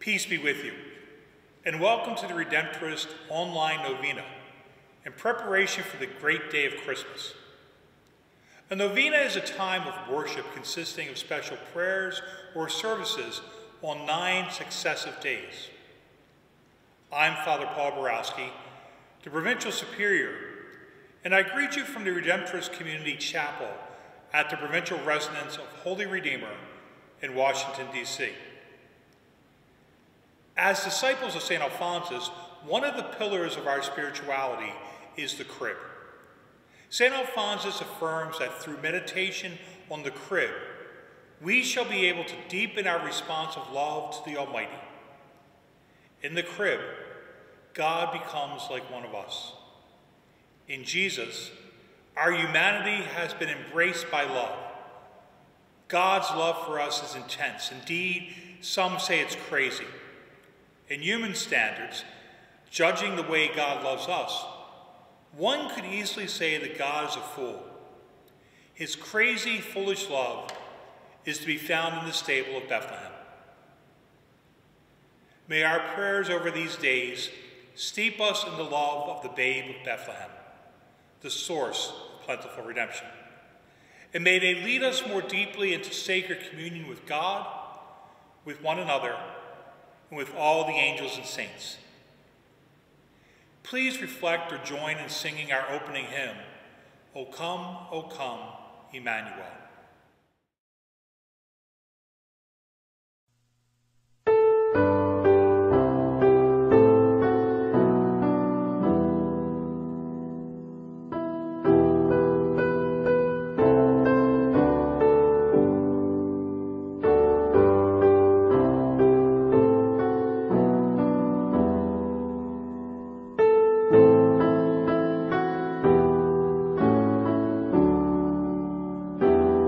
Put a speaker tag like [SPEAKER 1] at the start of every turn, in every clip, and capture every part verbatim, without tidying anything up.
[SPEAKER 1] Peace be with you, and welcome to the Redemptorist online novena in preparation for the great day of Christmas. A novena is a time of worship consisting of special prayers or services on nine successive days. I'm Father Paul Borowski, the Provincial Superior, and I greet you from the Redemptorist Community Chapel at the Provincial Residence of Holy Redeemer in Washington, D C As disciples of Saint Alphonsus, one of the pillars of our spirituality is the crib. Saint Alphonsus affirms that through meditation on the crib, we shall be able to deepen our response of love to the Almighty. In the crib, God becomes like one of us. In Jesus, our humanity has been embraced by love. God's love for us is intense. Indeed, some say it's crazy. In human standards, judging the way God loves us, one could easily say that God is a fool. His crazy, foolish love is to be found in the stable of Bethlehem. May our prayers over these days steep us in the love of the babe of Bethlehem, the source of plentiful redemption. And may they lead us more deeply into sacred communion with God, with one another, and with all the angels and saints. Please reflect or join in singing our opening hymn, O Come, O Come, Emmanuel.
[SPEAKER 2] Thank you.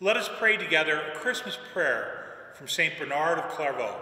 [SPEAKER 1] Let us pray together a Christmas prayer from Saint Bernard of Clairvaux.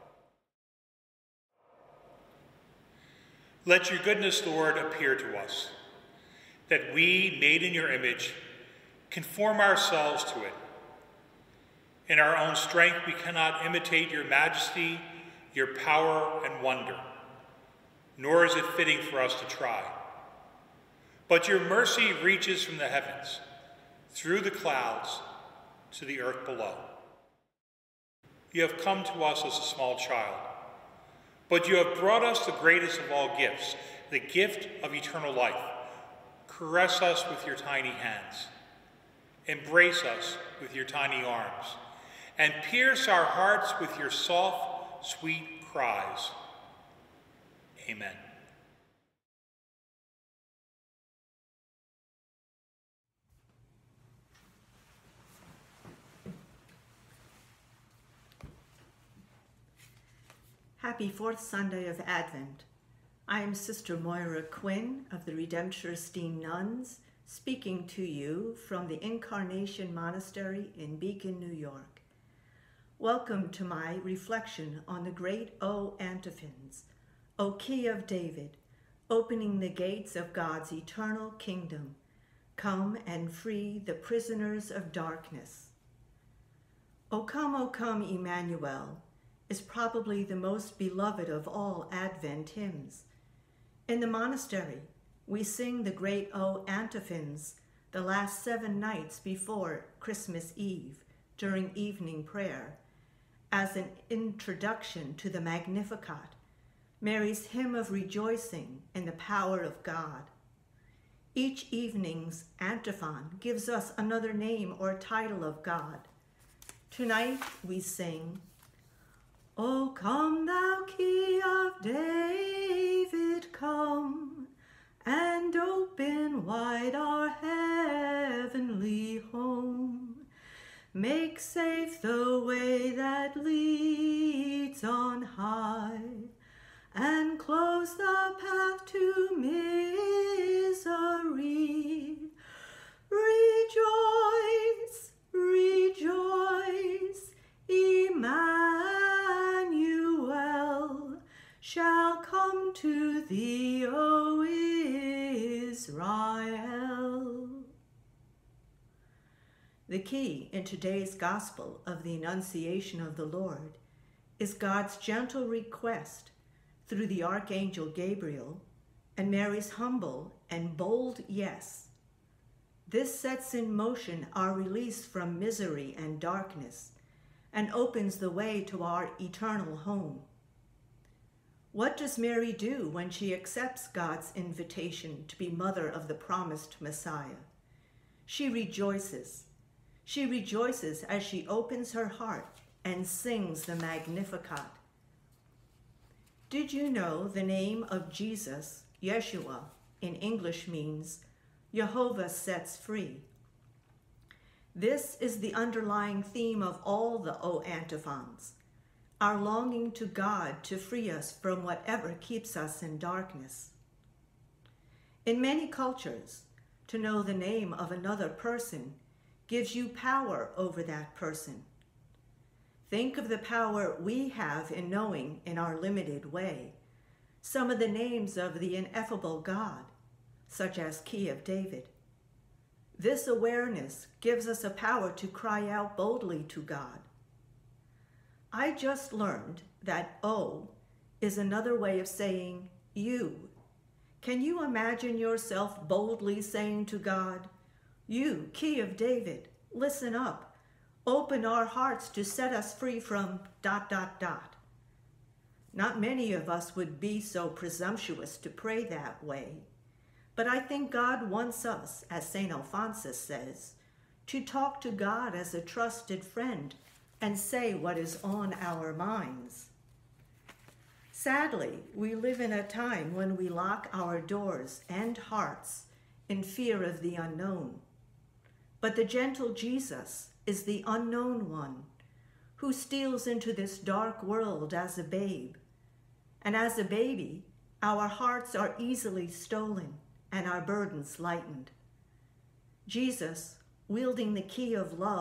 [SPEAKER 1] Let your goodness, Lord, appear to us, that we, made in your image, conform ourselves to it. In our own strength, we cannot imitate your majesty, your power, and wonder, nor is it fitting for us to try. But your mercy reaches from the heavens, through the clouds, to the earth below. You have come to us as a small child, but you have brought us the greatest of all gifts, the gift of eternal life. Caress us with your tiny hands. Embrace us with your tiny arms, and pierce our hearts with your soft, sweet cries. Amen.
[SPEAKER 2] Happy fourth Sunday of Advent. I am Sister Moira Quinn of the Redemptoristine Nuns, speaking to you from the Incarnation Monastery in Beacon, New York. Welcome to my reflection on the great O antiphons, O Key of David, opening the gates of God's eternal kingdom. Come and free the prisoners of darkness. O come, O come, Emmanuel, is probably the most beloved of all Advent hymns. In the monastery, we sing the great O antiphons the last seven nights before Christmas Eve during evening prayer as an introduction to the Magnificat, Mary's hymn of rejoicing in the power of God. Each evening's antiphon gives us another name or title of God. Tonight we sing, O come, thou Key of David, come, and open wide our heavenly home. Make safe the way that leads on high, and close the path to misery. Rejoice, rejoice, Emmanuel shall come to thee, O Israel. The key in today's Gospel of the Annunciation of the Lord is God's gentle request through the Archangel Gabriel and Mary's humble and bold yes. This sets in motion our release from misery and darkness and opens the way to our eternal home. What does Mary do when she accepts God's invitation to be mother of the promised Messiah? She rejoices. She rejoices as she opens her heart and sings the Magnificat. Did you know the name of Jesus, Yeshua, in English means Jehovah sets free? This is the underlying theme of all the O antiphons, our longing to God to free us from whatever keeps us in darkness. In many cultures, to know the name of another person gives you power over that person. Think of the power we have in knowing in our limited way some of the names of the ineffable God, such as Key of David. This awareness gives us a power to cry out boldly to God. I just learned that O is another way of saying you. Can you imagine yourself boldly saying to God, you, Key of David, listen up. Open our hearts to set us free from dot, dot, dot. Not many of us would be so presumptuous to pray that way, but I think God wants us, as Saint Alphonsus says, to talk to God as a trusted friend and say what is on our minds. Sadly, we live in a time when we lock our doors and hearts in fear of the unknown. But the gentle Jesus is the unknown one who steals into this dark world as a babe. And as a baby, our hearts are easily stolen and our burdens lightened. Jesus, wielding the key of love,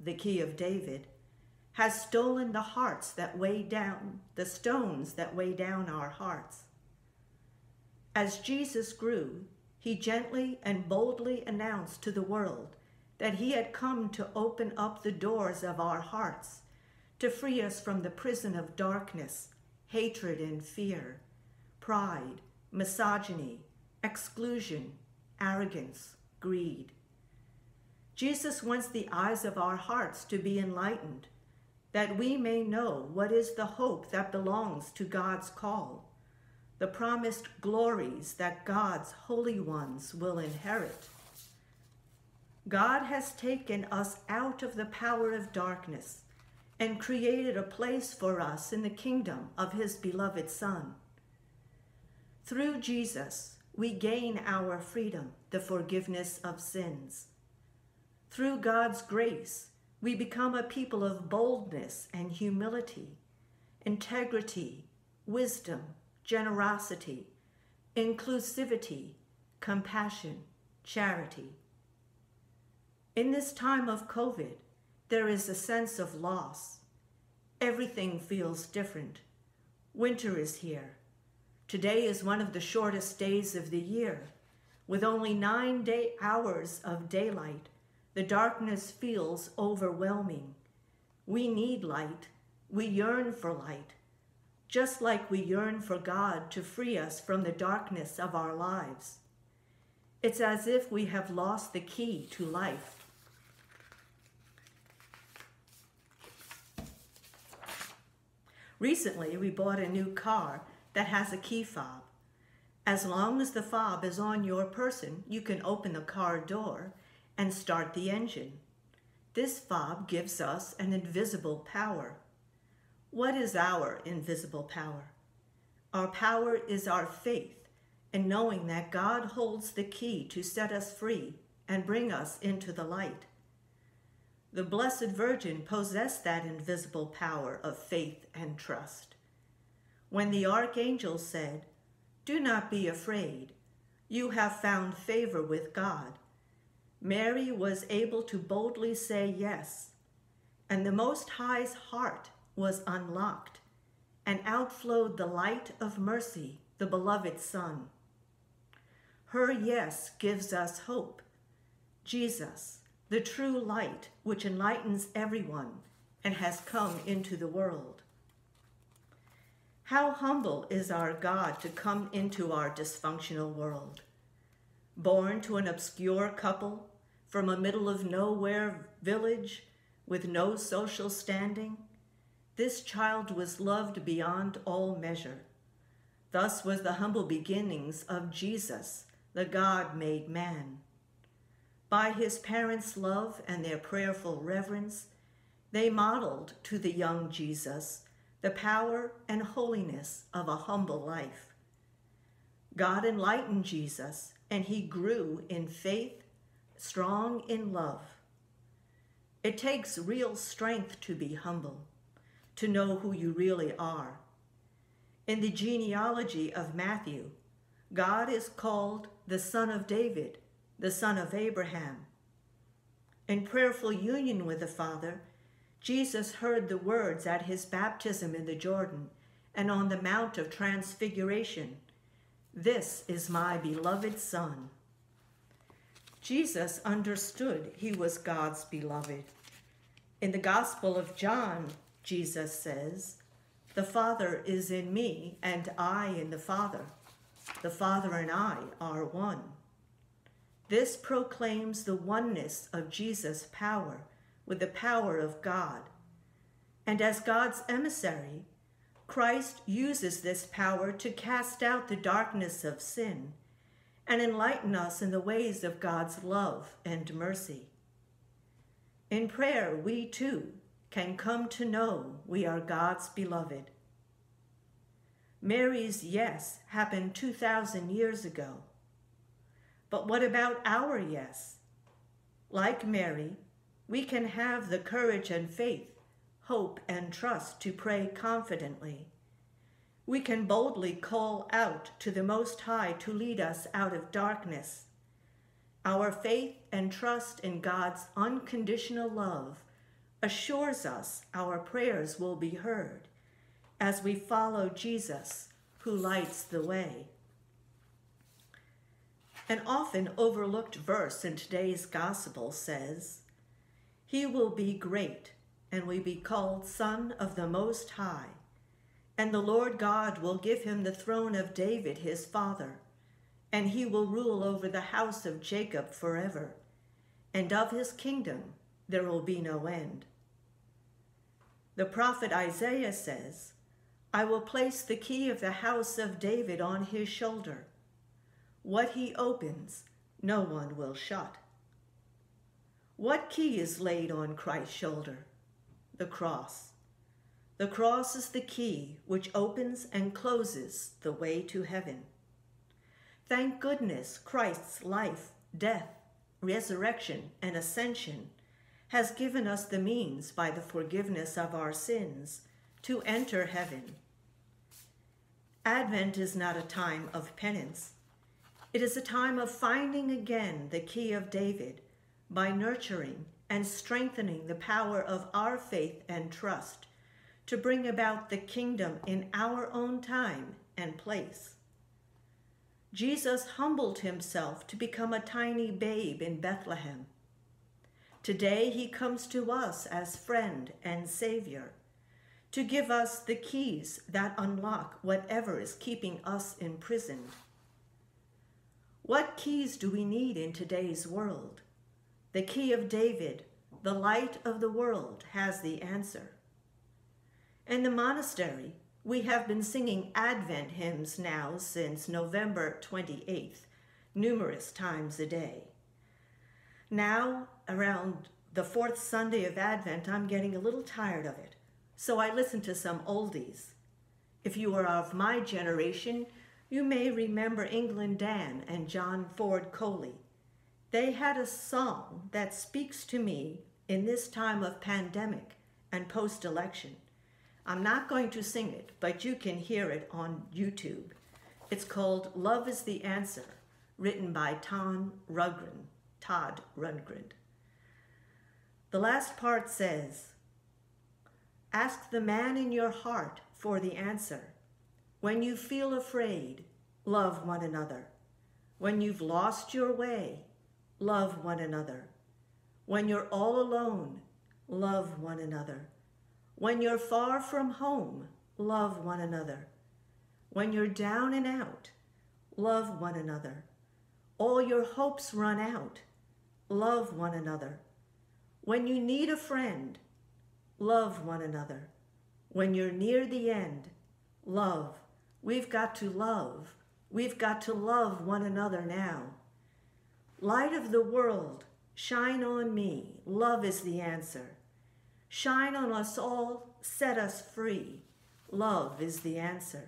[SPEAKER 2] the key of David, has stolen the hearts that weigh down, the stones that weigh down our hearts. As Jesus grew, he gently and boldly announced to the world that he had come to open up the doors of our hearts, to free us from the prison of darkness, hatred and fear, pride, misogyny, exclusion, arrogance, greed. Jesus wants the eyes of our hearts to be enlightened, that we may know what is the hope that belongs to God's call, the promised glories that God's holy ones will inherit. God has taken us out of the power of darkness and created a place for us in the kingdom of his beloved Son. Through Jesus, we gain our freedom, the forgiveness of sins. Through God's grace, we become a people of boldness and humility, integrity, wisdom, generosity, inclusivity, compassion, charity. In this time of COVID, there is a sense of loss. Everything feels different. Winter is here. Today is one of the shortest days of the year. With only nine day hours of daylight, the darkness feels overwhelming. We need light. We yearn for light, just like we yearn for God to free us from the darkness of our lives. It's as if we have lost the key to life. Recently, we bought a new car that has a key fob. As long as the fob is on your person, you can open the car door and start the engine. This fob gives us an invisible power. What is our invisible power? Our power is our faith in knowing that God holds the key to set us free and bring us into the light. The Blessed Virgin possessed that invisible power of faith and trust. When the archangel said, "Do not be afraid, you have found favor with God," Mary was able to boldly say yes, and the Most High's heart was unlocked, and outflowed the light of mercy, the beloved Son. Her yes gives us hope. Jesus, the true light which enlightens everyone and has come into the world. How humble is our God to come into our dysfunctional world. Born to an obscure couple from a middle of nowhere village with no social standing, this child was loved beyond all measure. Thus was the humble beginnings of Jesus, the God made man. By his parents' love and their prayerful reverence, they modeled to the young Jesus the power and holiness of a humble life. God enlightened Jesus, and he grew in faith, strong in love. It takes real strength to be humble, to know who you really are. In the genealogy of Matthew, God is called the Son of David, the son of Abraham. In prayerful union with the Father, Jesus heard the words at his baptism in the Jordan and on the Mount of Transfiguration, "This is my beloved Son." Jesus understood he was God's beloved. In the Gospel of John, Jesus says, "The Father is in me and I in the Father. The Father and I are one." This proclaims the oneness of Jesus' power with the power of God. And as God's emissary, Christ uses this power to cast out the darkness of sin and enlighten us in the ways of God's love and mercy. In prayer, we too can come to know we are God's beloved. Mary's yes happened two thousand years ago. But what about our yes? Like Mary, we can have the courage and faith, hope and trust to pray confidently. We can boldly call out to the Most High to lead us out of darkness. Our faith and trust in God's unconditional love assures us our prayers will be heard as we follow Jesus, who lights the way. An often overlooked verse in today's gospel says, "He will be great and will be called Son of the Most High, and the Lord God will give him the throne of David his father, and he will rule over the house of Jacob forever, and of his kingdom there will be no end." The prophet Isaiah says, "I will place the key of the house of David on his shoulder. What he opens, no one will shut." What key is laid on Christ's shoulder? The cross. The cross is the key which opens and closes the way to heaven. Thank goodness Christ's life, death, resurrection, and ascension has given us the means by the forgiveness of our sins to enter heaven. Advent is not a time of penance. It is a time of finding again the key of David by nurturing and strengthening the power of our faith and trust to bring about the kingdom in our own time and place. Jesus humbled himself to become a tiny babe in Bethlehem. Today he comes to us as friend and Savior, to give us the keys that unlock whatever is keeping us imprisoned. What keys do we need in today's world? The key of David, the light of the world, has the answer. In the monastery, we have been singing Advent hymns now since November twenty-eighth, numerous times a day. Now, around the fourth Sunday of Advent, I'm getting a little tired of it, so I listen to some oldies. If you are of my generation, you may remember England Dan and John Ford Coley. They had a song that speaks to me in this time of pandemic and post-election. I'm not going to sing it, but you can hear it on YouTube. It's called "Love is the Answer," written by Todd Rundgren. Todd Rundgren. The last part says, "Ask the man in your heart for the answer. When you feel afraid, love one another. When you've lost your way, love one another. When you're all alone, love one another. When you're far from home, love one another. When you're down and out, love one another. All your hopes run out, love one another. When you need a friend, love one another. When you're near the end, love. We've got to love. We've got to love one another now. Light of the world, shine on me. Love is the answer. Shine on us all, set us free. Love is the answer."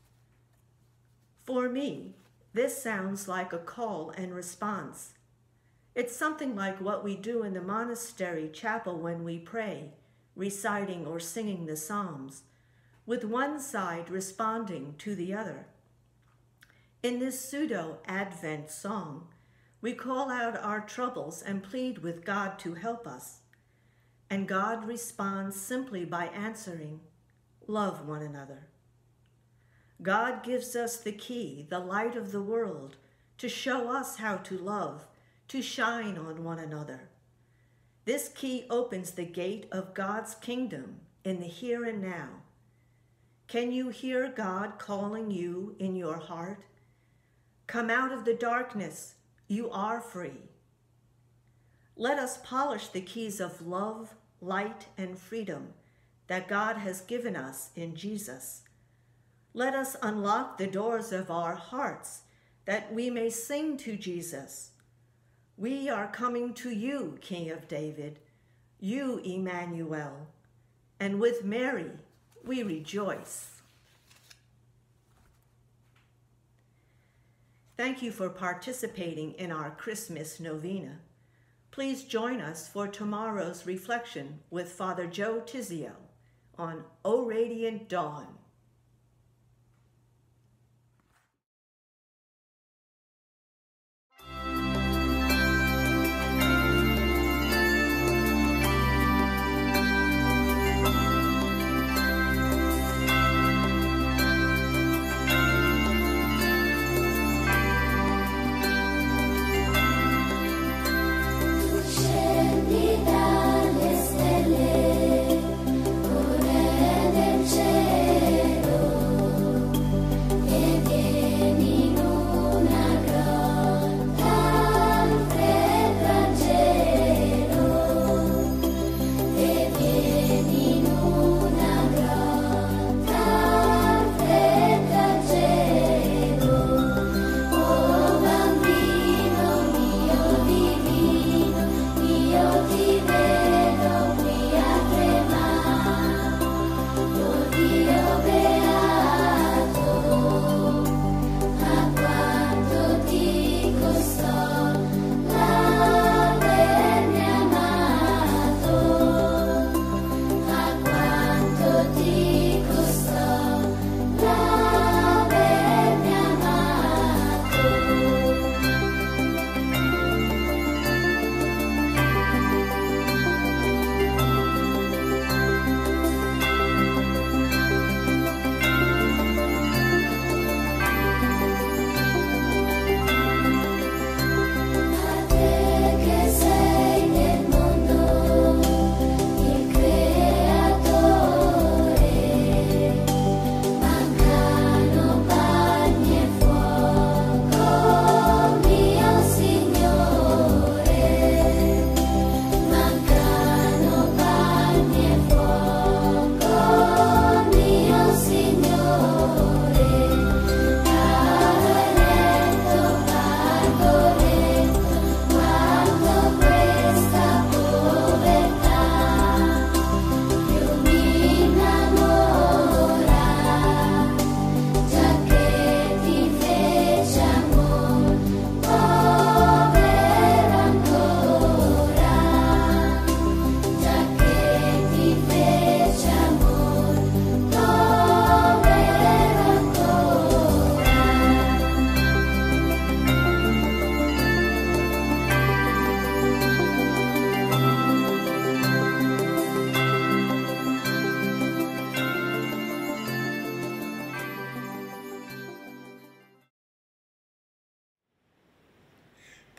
[SPEAKER 2] For me, this sounds like a call and response. It's something like what we do in the monastery chapel when we pray, reciting or singing the Psalms, with one side responding to the other. In this pseudo-Advent song, we call out our troubles and plead with God to help us. And God responds simply by answering, "Love one another." God gives us the key, the light of the world, to show us how to love, to shine on one another. This key opens the gate of God's kingdom in the here and now. Can you hear God calling you in your heart? Come out of the darkness, you are free. Let us polish the keys of love, light, and freedom that God has given us in Jesus. Let us unlock the doors of our hearts that we may sing to Jesus. We are coming to you, King of David, you, Emmanuel, and with Mary we rejoice. Thank you for participating in our Christmas Novena. Please join us for tomorrow's reflection with Father Joe Tizio on O Radiant Dawn.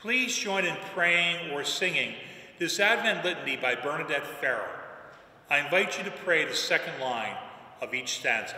[SPEAKER 1] Please join in praying or singing this Advent litany by Bernadette Farrell. I invite you to pray the second line of each stanza.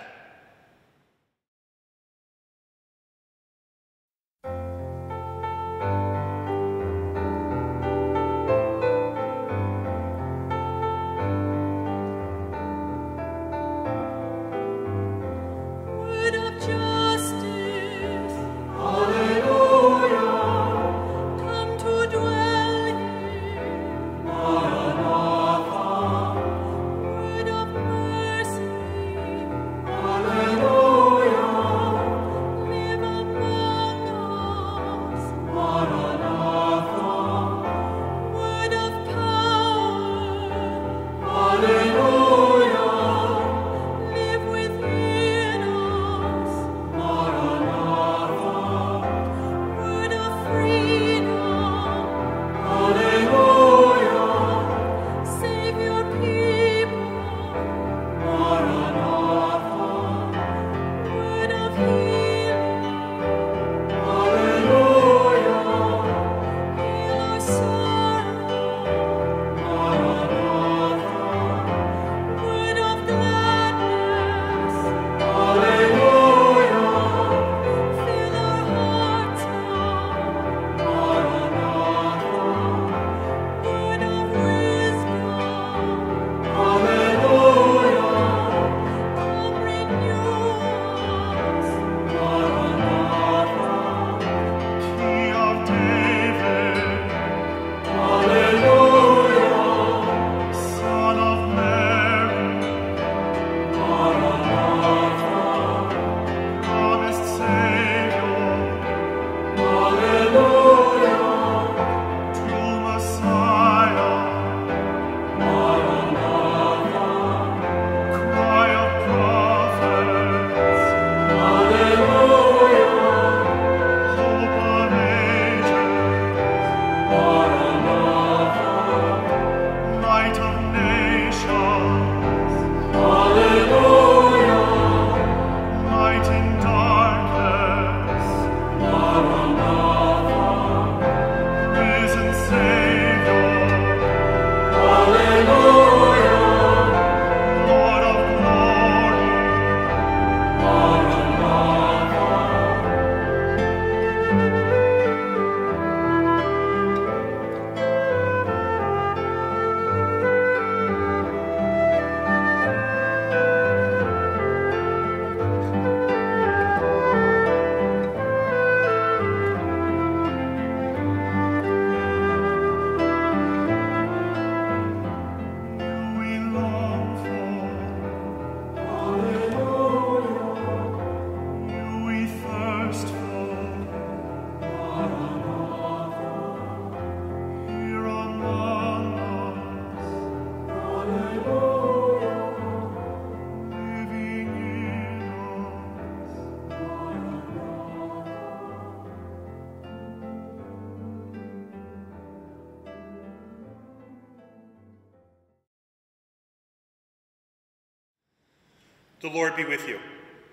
[SPEAKER 1] The Lord be with you.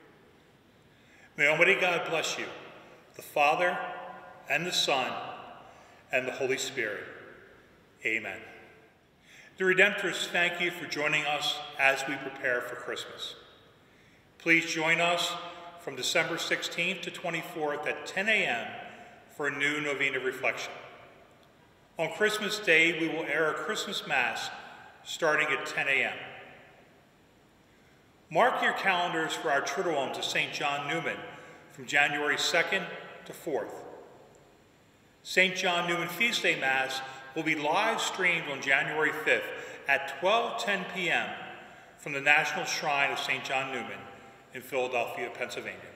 [SPEAKER 1] May Almighty God bless you, the Father, and the Son, and the Holy Spirit. Amen. The Redemptors thank you for joining us as we prepare for Christmas. Please join us from December sixteenth to twenty-fourth at ten a m for a new Novena reflection. On Christmas Day, we will air a Christmas Mass starting at ten a m Mark your calendars for our Triduum to Saint John Neumann from January second to fourth. Saint John Neumann Feast Day Mass will be live streamed on January fifth at twelve ten p m from the National Shrine of Saint John Neumann in Philadelphia, Pennsylvania.